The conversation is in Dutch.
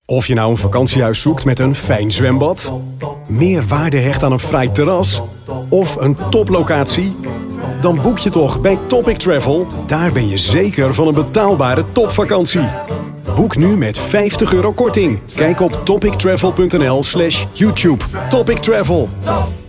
Of je nou een vakantiehuis zoekt met een fijn zwembad, meer waarde hecht aan een fraai terras of een toplocatie, dan boek je toch bij Topic Travel. Daar ben je zeker van een betaalbare topvakantie. Boek nu met €50 korting. Kijk op topictravel.nl/YouTube. Topic Travel.